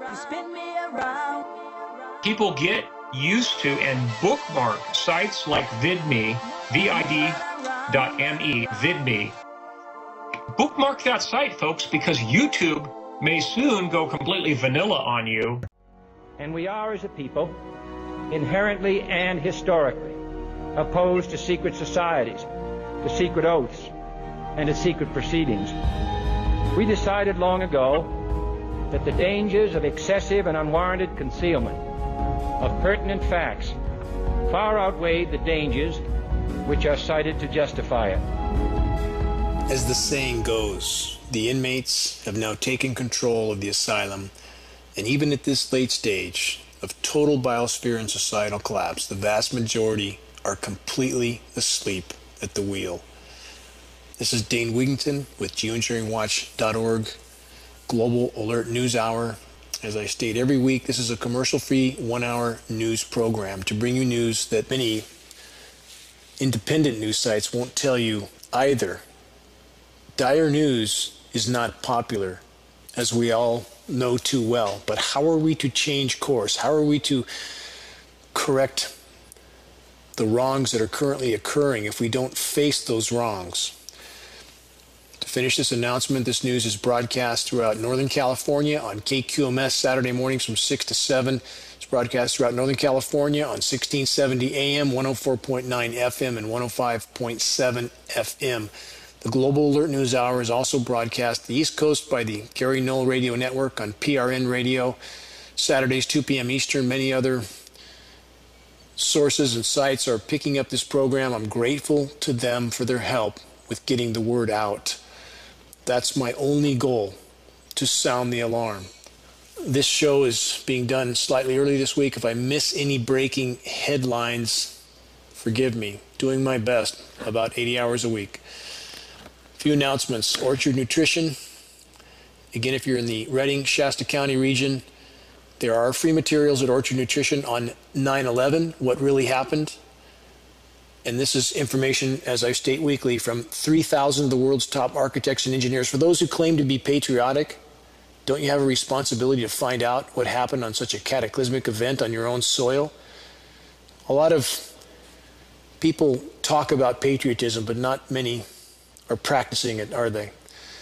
spin me around. People get used to and bookmark sites like VidMe, VID.me, VidMe. Bookmark that site, folks, because YouTube may soon go completely vanilla on you. And we are, as a people, inherently and historically opposed to secret societies, to secret oaths, and to secret proceedings. We decided long ago that the dangers of excessive and unwarranted concealment of pertinent facts far outweighed the dangers which are cited to justify it. As the saying goes, the inmates have now taken control of the asylum, and even at this late stage of total biosphere and societal collapse, the vast majority are completely asleep at the wheel. This is Dane Wigington with geoengineeringwatch.org, Global Alert News Hour. As I state every week, this is a commercial-free 1-hour news program to bring you news that many independent news sites won't tell you either. Dire news is not popular, as we all know too well, but how are we to change course? How are we to correct the wrongs that are currently occurring if we don't face those wrongs? To finish this announcement, this news is broadcast throughout Northern California on KQMS Saturday mornings from 6 to 7. It's broadcast throughout Northern California on 1670 AM, 104.9 FM, and 105.7 FM. The Global Alert News Hour is also broadcast the East Coast by the Gary Knoll Radio Network on PRN Radio, Saturdays 2 p.m. Eastern. Many other sources and sites are picking up this program. I'm grateful to them for their help with getting the word out. That's my only goal, to sound the alarm. This show is being done slightly early this week. If I miss any breaking headlines, forgive me. Doing my best, about 80 hours a week. A few announcements. Orchard Nutrition. Again, if you're in the Redding, Shasta County region, there are free materials at Orchard Nutrition on 9/11, what really happened. And this is information, as I state weekly, from 3,000 of the world's top architects and engineers. For those who claim to be patriotic, don't you have a responsibility to find out what happened on such a cataclysmic event on your own soil? A lot of people talk about patriotism, but not many are practicing it, are they?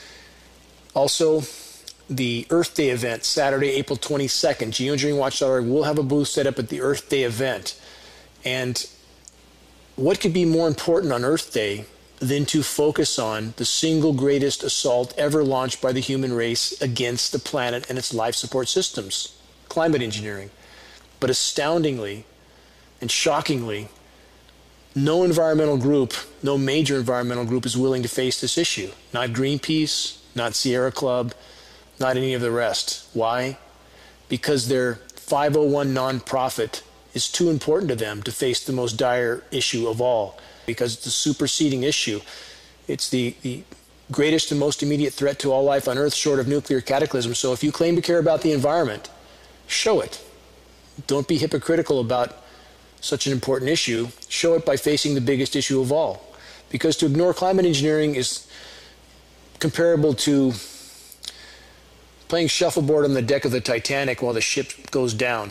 Also, the Earth Day event, Saturday, April 22nd, geoengineeringwatch.org will have a booth set up at the Earth Day event. And what could be more important on Earth Day than to focus on the single greatest assault ever launched by the human race against the planet and its life support systems, climate engineering. But astoundingly and shockingly, no environmental group, no major environmental group is willing to face this issue. Not Greenpeace, not Sierra Club, not any of the rest. Why? Because their 501 nonprofit is too important to them to face the most dire issue of all, because it's a superseding issue. It's the greatest and most immediate threat to all life on Earth short of nuclear cataclysm. So if you claim to care about the environment, show it. Don't be hypocritical about such an important issue. Show it by facing the biggest issue of all. Because to ignore climate engineering is comparable to playing shuffleboard on the deck of the Titanic while the ship goes down.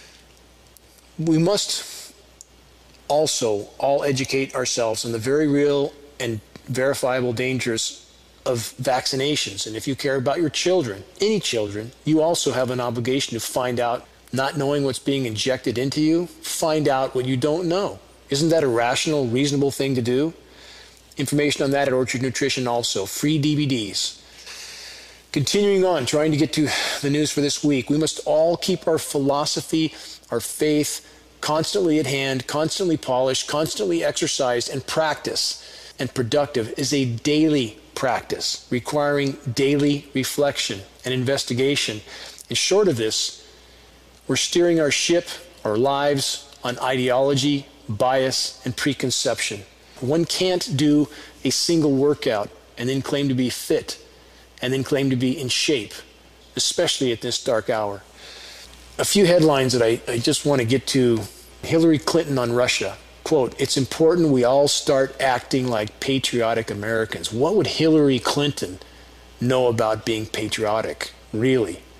We must also all educate ourselves on the very real and verifiable dangers of vaccinations. And if you care about your children, any children, you also have an obligation to find out, not knowing what's being injected into you, find out what you don't know. Isn't that a rational, reasonable thing to do? Information on that at Orchard Nutrition also. Free DVDs. Continuing on, trying to get to the news for this week, we must all keep our philosophy, our faith, constantly at hand, constantly polished, constantly exercised, and practice. And productive is a daily practice, requiring daily reflection and investigation. And short of this, we're steering our ship, our lives, on ideology, bias, and preconception. One can't do a single workout and then claim to be fit and then claim to be in shape, especially at this dark hour. A few headlines that I just want to get to. Hillary Clinton on Russia. Quote, "It's important we all start acting like patriotic Americans." What would Hillary Clinton know about being patriotic, really?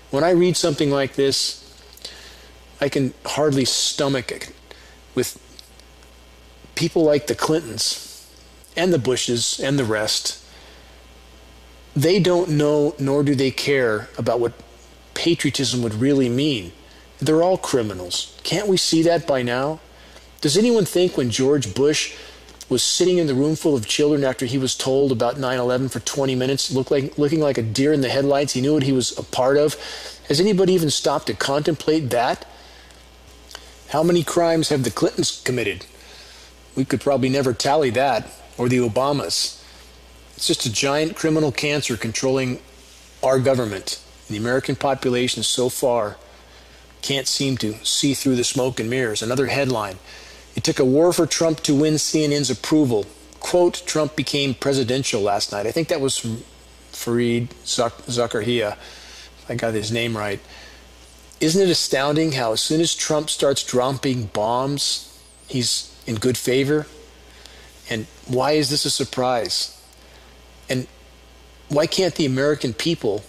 When I read something like this, I can hardly stomach it. With people like the Clintons and the Bushes and the rest, they don't know nor do they care about what patriotism would really mean. They're all criminals. Can't we see that by now? Does anyone think when George Bush was sitting in the room full of children after he was told about 9/11 for 20 minutes, looking like a deer in the headlights, he knew what he was a part of? Has anybody even stopped to contemplate that? How many crimes have the Clintons committed? We could probably never tally that, or the Obamas. It's just a giant criminal cancer controlling our government. The American population so far can't seem to see through the smoke and mirrors. Another headline: it took a war for Trump to win CNN's approval. Quote, Trump became presidential last night. I think that was from Fareed Zakaria, if I got his name right. Isn't it astounding how as soon as Trump starts dropping bombs, he's in good favor? And why is this a surprise? And why can't the American people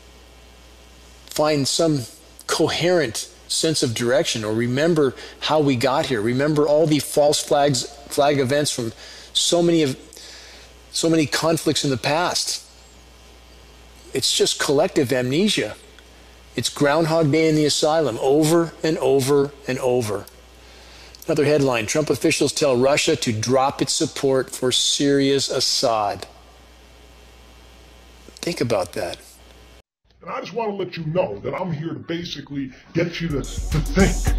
find some coherent sense of direction, or remember how we got here? Remember all the false flag events from so many conflicts in the past. It's just collective amnesia. It's Groundhog Day in the asylum, over and over and over. Another headline: Trump officials tell Russia to drop its support for Syria's Assad. Think about that. And I just want to let you know that I'm here to basically get you to think.